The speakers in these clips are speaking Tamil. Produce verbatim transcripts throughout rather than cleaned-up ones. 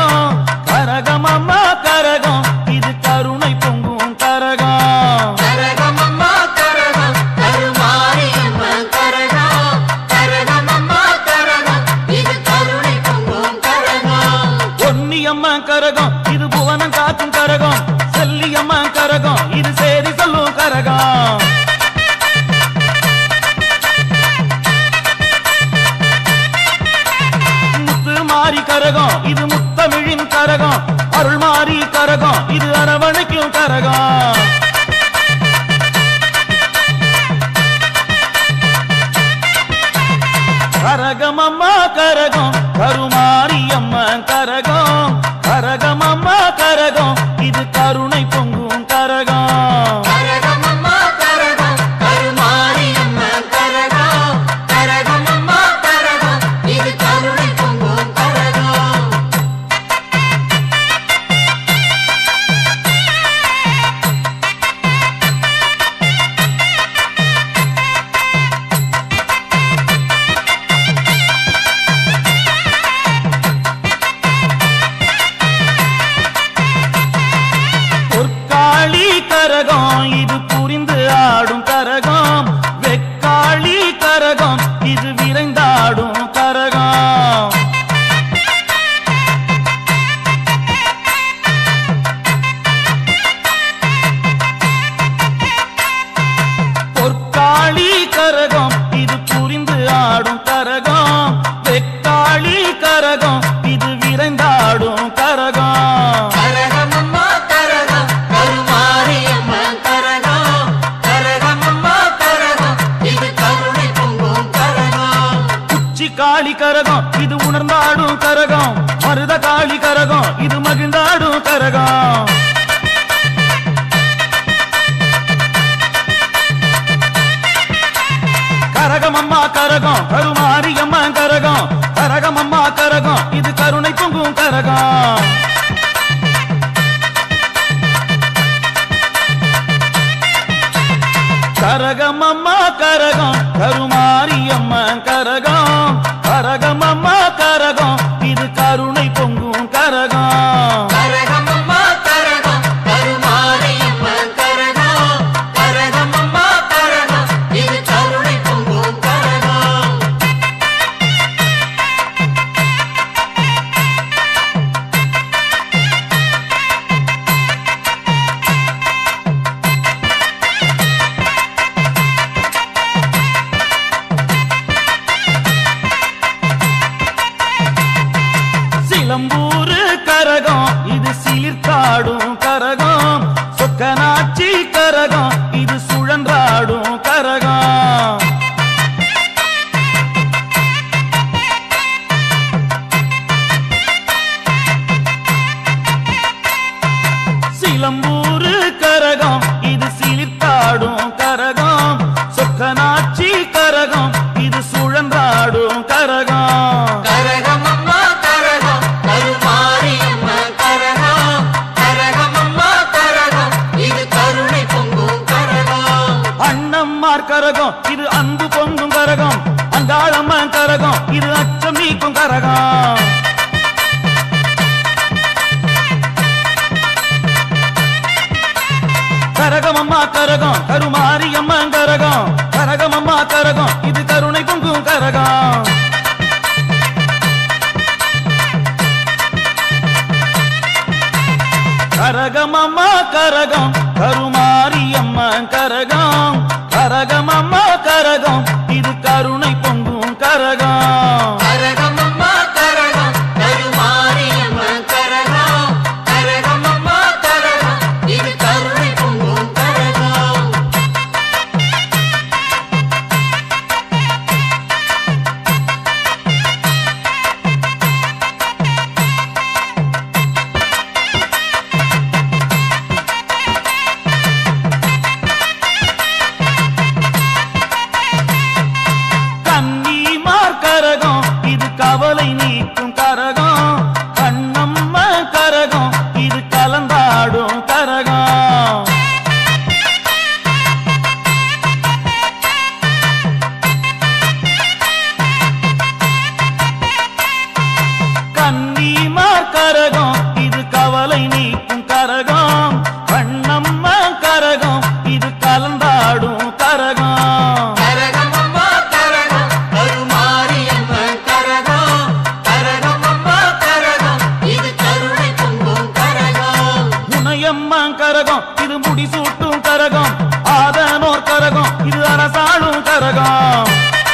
கரகம் கரகம் அம்மா கரகம் இது கருணை பொங்கும் கரகம் கரகம் அம்மா கரகம் கருமாரியம்மன் கரகம் கரகம் அம்மா கரகம் இது கருணை பொங்கும் கரகம் பொன்னியம்மா கரகம் இது புவனம் காக்கும் கரகம் செல்லியம்மா கரகம் இது சேரி சொல்லும் கரகம் மாரி கரகம் இது முத்தமிழின் கரகம் அருள் மாரி கரகம் இது அரவணைக்கும் கரகம் கரகம் அம்மா கரகம் கருமாரி அம்மா கரகம் கரகம் அம்மா கரகம் இது கருணை பொங்கும் கரகம் கரகம் அம்மா கரகம் கருமாரியம்மன் கரகம் கரகம் அம்மா கரகம் இது கருணை பொங்கும் கரகம் பொற்காளி கரகம் இது புரிந்து ஆடும் கரகம் வெக்காளி கரகம் இது விரைந்தாடும் கரகம் பொற்காளி கரகம் இது புரிந்து ஆடும் கரகம் வெக்காளி கரகம் இது விரைந்தாடும் கரகம் கரகம் அம்மா கரகம் கருமாரியம்மன் கரகம் கரகம் அம்மா கரகம் இது கருணை பொங்கும் கரகம் உச்சி காளி கரகம் இது உணர்ந்தாடும் கரகம் மருத காளி கரகம் இது மகிழ்ந்தாடும் கரகம் கரகம் அம்மா கரகம் கருமாரி அம்மா கரகம் கரகம் அம்மா கரகம் இது கருணை பொங்கும் கரகம் கரகம் அம்மா கரகம் கருமாரி அம்மா கரகம் கரகம் அம்மா கரகம் இது கருணை பொங்கும் கரகம் கரகம் அம்மா கரகம் கருமாரியம்மன் கரகம் கரகம் அம்மா கரகம் இது கருணை பொங்கும் கரகம் சிலம்பூரு கரகம் இது சிலிர்த்தாடும் கரகம் சொக்கனாட்சி கரகம் இது சுழன்றாடும் கரகம் சிலம்பூரு கரகம் இது சிலிர்த்தாடும் கரகம் சொக்கனாட்சி கரகம் இது சுழன்றாடும் கரகம் கரகம் அம்மா கரகம் கருமாரியம்மன் கரகம் கரகம் அம்மா கரகம் இது கருணை பொங்கும் கரகம் அண்ணம்மார் கரகம் இது அன்பு பொங்கும் கரகம் அங்காளம்மன் கரகம் இது அச்சம் நீக்கும் கரகம் கரகம் அம்மா கரகம் கருமாரி அம்மா கரகம் கரகம் அம்மா கரகம் இது கருணை பொங்கும் கரகம் கரகம் அம்மா கரகம் கருமாரி அம்மா கரகம் கரகம் அம்மா கரகம் இது கருணை பொங்கும் கரகம் கரகம் அம்மா கரகம் கருமாரியம்மன் கரகம் கரகம் அம்மா கரகம் இது கருணை பொங்கும் கரகம் கரகம் கண்ணம்மா கரகம் இது கலந்தாடும் கரகம் கரகமம்மா கரகம் கருமாரியம்மன் கரகம் கரகமம்மா கரகம் இது கருணை பொங்கும் கரகம் முனையம்மா கரகம் இது முடிசூட்டும் கரகம் ஆதனோர் கரகம் இது அரசாளும் கரகம்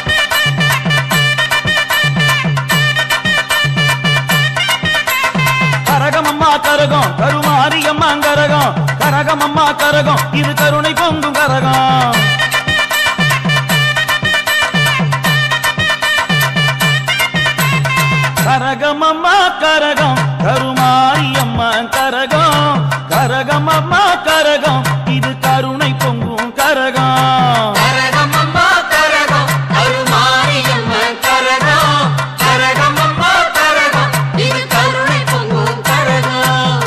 கரகமம்மா கரகம் கருமாரியம்மா கரகம் கரகமம்மா கரகம் இது கருணை பொங்கும் கரகம் கரகமம்மா கரகம் கருமாரியம்மா கரகம் கரகமம்மா கரகம் இது கருணை பொங்கும் கரகம் கரகமம்மா கரகம் கருமாரியம்மன் கரகம் கரகமம்மா கரகம் இது கருணை பொங்கும் கரகம்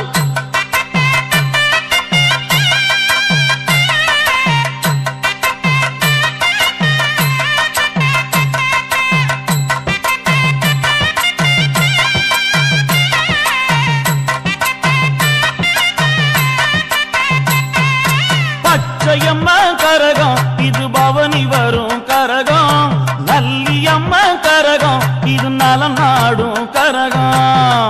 பச்சையம்மா கரகம் இது பவனி வரும் கரகம் நல்லியம்மா கரகம் இது நலம் நாடும் கரகம்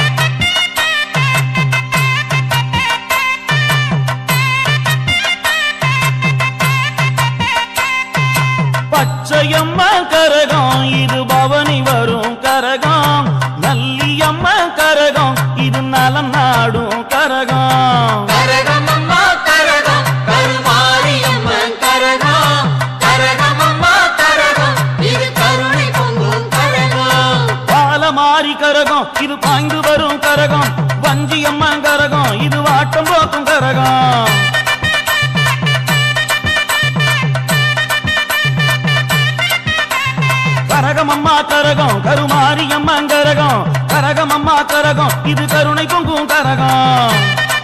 பச்சையம்மா கரகம் இது பவனி வரும் கரகம் நல்லியம்மா கரகம் இது நலம் நாடும் கரகம் கரகமம்மா கரகம் கருமாரியம்மன் கரகம் கரகமம்மா கரகம் இது கருணை பொங்கும் கரகம் பாலமாரி கரகம் இது பாய்ந்து வரும் கரகம் வஞ்சியம்மா கரகம் இது வாட்டம் போக்கும் கரகம் கரகமம்மா கரகம் கருமாரியம்மா கரகம் கரகமம்மா கரகம் இது கருணை பொங்கும் கரகம்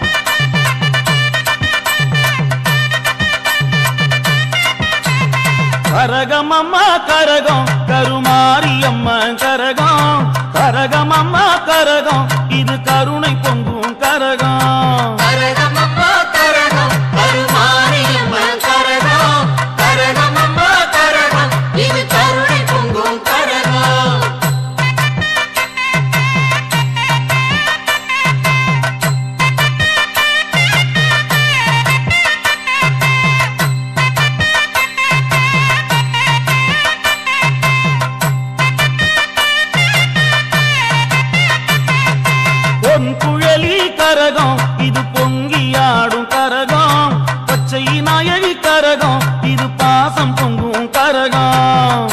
கரகமம்மா கரகம் கருமாரியம்மா கரகம் கரகமம்மா கரகம் இது கருணை பொங்கும் கரகம் கரகமம்மா கரகம் கருமாரியம்மன் கரகம் கரகமம்மா கரகம் இது கருணை பொங்கும் கரகம் பொன் குழலி கரகம் இது பொங்கியாடும் கரகம் பச்சை நாயகி கரகம் இது பாசம் பொங்கும் கரகம்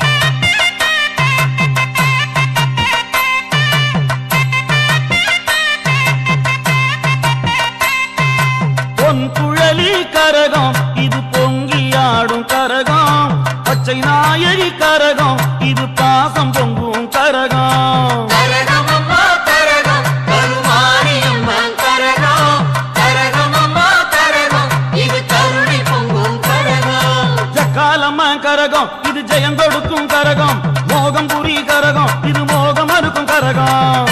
பொன் குழலி கரகம் இது பொங்கியாடும் கரகம் பச்சை நாயகி கரகம் இது பாசம் பொங்கும் கரகம் கரகமம்மா கரகம் கருமாரியம்மன் கரகம் கரகமம்மா கரகம் இது கருணை பொங்கும் கரகம் ஜக்காலம்மா கரகம் இது ஜெயம் கொடுக்கும் கரகம் மோகம் புரி கரகம் இது மோகம் அறுக்கும் கரகம்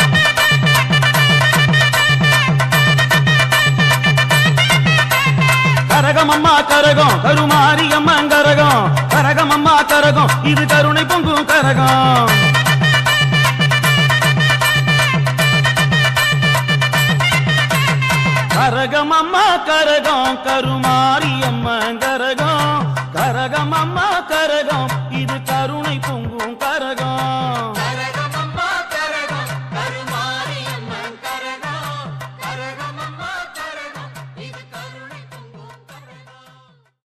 கரகமம்மா கரகம் கருமாரியம்மா கரகம் கரகமம்மா கரகம் இது கருணை பொங்கும் கரகம் கரகமம்மா கரகம் கருமாரியம்மா கரகம் கரகமம்மா கரகம் இது கருணை பொங்கும் கரகம்